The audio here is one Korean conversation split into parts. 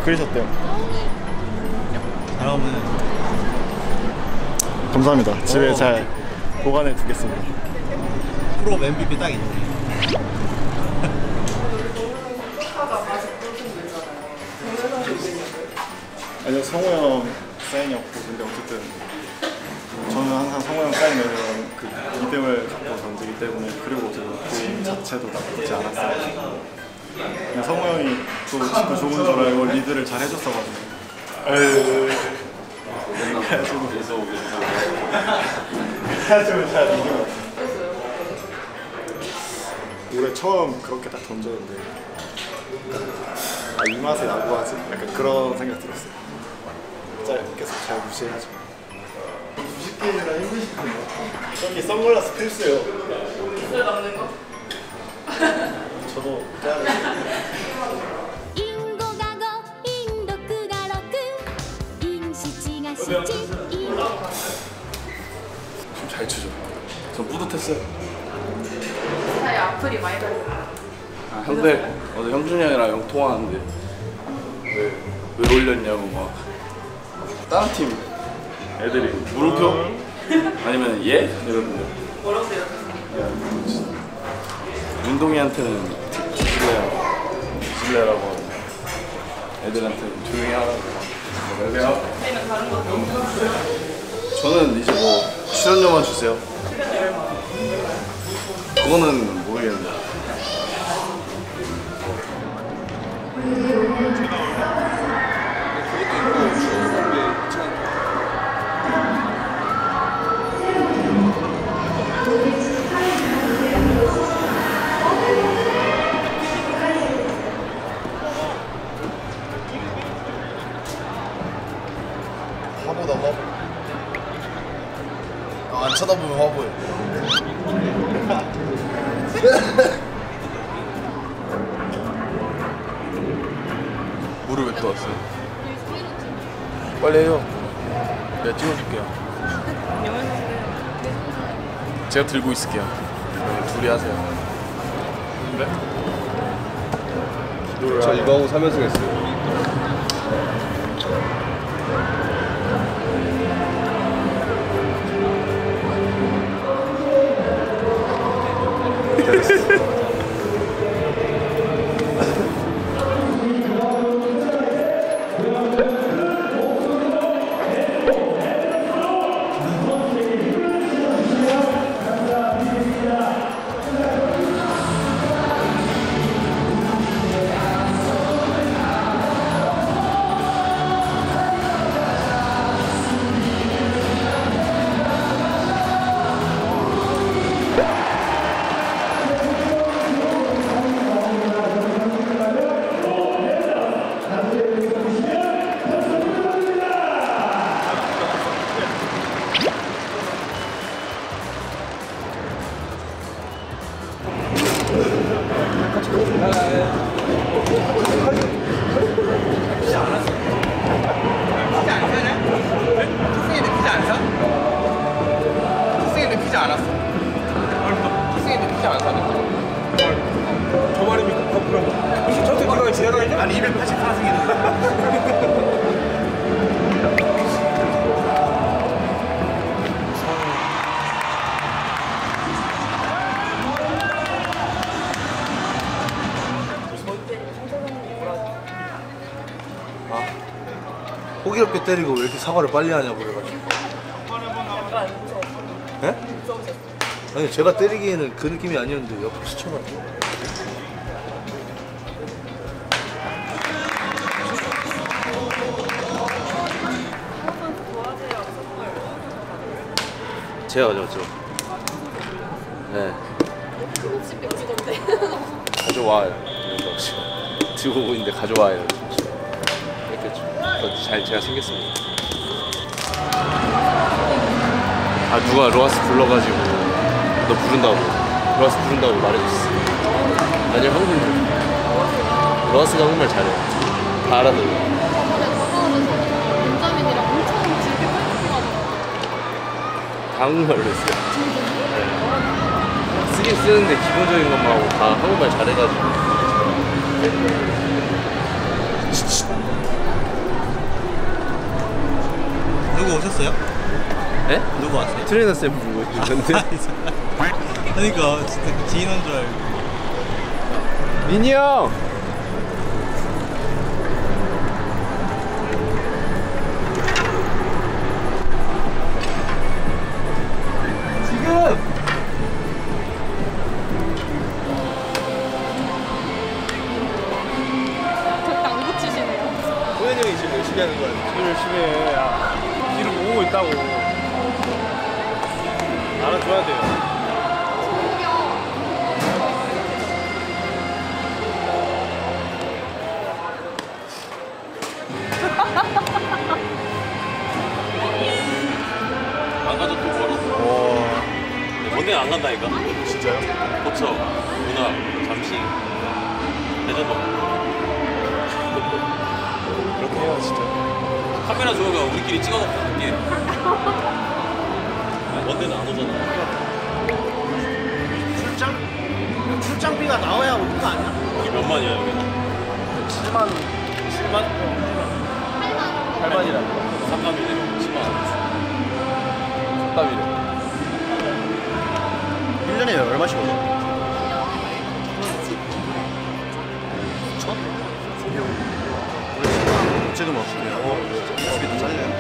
그리셨대요. 잘하면 감사합니다. 집에 잘 보관해 두겠습니다. 프로 MVP 딱 있네. 아니요, 성호 형 사인이 없고, 근데 어쨌든 저는 항상 성호 형 사인 내면 그 믿음을 갖고 던지기 때문에, 그리고 어쨌든 그 자체도 나쁘지 않았어요. 그냥 성호 형이 또 직구 좋은 줄 알고 리드를 잘 해줬어가지고. 해가지고 잘 이겨. 올해 처음 그렇게 딱 던졌는데, 아, 이 맛에 야구하지? 약간 그런 생각 들었어요. 계속 잘 무시해야죠. 90개이라 힘드시군요. 저기 선글라스 필수요. 입술 막는 거? 저도 껴야 잘 치죠. 전 뿌듯했어요. 사이 악플이 많이 달려. 아, 형들 어제 형준이 형이랑 형 통화하는데 왜 올렸냐고 막 다른 팀 애들이 물음표? 아니면 예? 이러는데 뭐라고 해요? 운동이한테는 뒤질래라고 하고 애들한테는 조용히 하라고. 우리는 다른 것도. 저는 이제 뭐 출연료만 주세요. 출연료 얼마? 그거는 모르겠는데. 화보다 화보. 아, 안 쳐다보면 화보해. 물을 왜 떠왔어요? 빨리 해요. 내가 찍어줄게요. 제가 들고 있을게요. 둘이 하세요. 그래? 저 이거 하고 3연승 했어요. 아니 284승이네. 호기롭게 때리고 왜 이렇게 사과를 빨리 하냐고 그래가지고. 약간 무서웠어. 예? 무서우셨어. 아니 제가 때리기에는 그 느낌이 아니었는데 옆에 스쳐가지고. 제가 가져왔죠. 네. 혹시 뺏기던데. 가져와요. 들고 오고 있는데 가져와요. 뺏겼죠. 제가 챙겼습니다. 아 누가 로하스 불러가지고 너 부른다고 로하스 부른다고 말해줬어. 아니요 한국말. 로하스가 한국말 잘해. 다 알아들어. benjamin이랑 엄청 즐겨 활동하는 다 한국말로 했어요. 네. 쓰긴 쓰는데 기본적인 것만 하고 다 한국말 잘해가지고. 오셨어요? 에? 누구 왔어요? 트레이너 쌤 보고 있는데. 그러니까 진짜 지인 온 줄 알고. 민이 형! 지금! 절대 안 고치시네요. 호연이 형이 지금 열심히 하는 거야. 열심히 해. 야, 뒤를 모으고 있다고. 알아줘야 돼요. 안 가도 또 멀어. 뭔데 안 간다니까? 진짜요? 고쳐, 문화, 잠시, 대전도. 그렇게 해요 진짜. 카메라 좋으면 우리끼리 찍어놓고 갈게. 뭔데는 안 오잖아. 출장비가 나와야 오는 거 아니야? 이게 몇 만이야, 여기? 7만 8만이라. 상감이네, 10만. 땀이래. 1년에 얼마씩 오죠? 어제도 막 그래요. 집이 더 잘려요.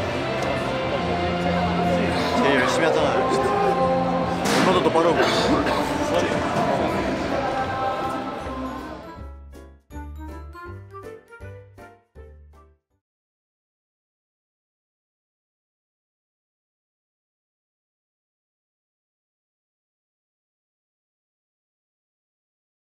제일 열심히 하잖아요. 진짜. 얼마나 더 빠르고.